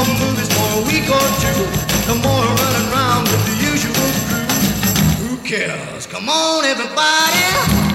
more movies for a week or two. No more running around with the usual crew. Who cares? Come on, everybody.